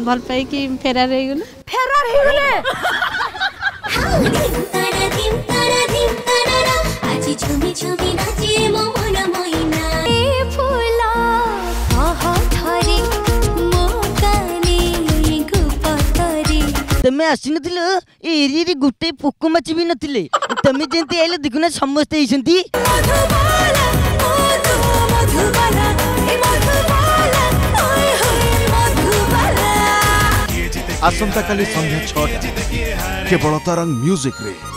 भल पाई कि फेरार हो गले तमें आसी नथिल एरिया रे गुटे पोक माची भी नथिले तमें जेंती आइले देखुना समस्त एइसंती आसंता काली संध्या 6 केवल तरंग म्यूजिक रे।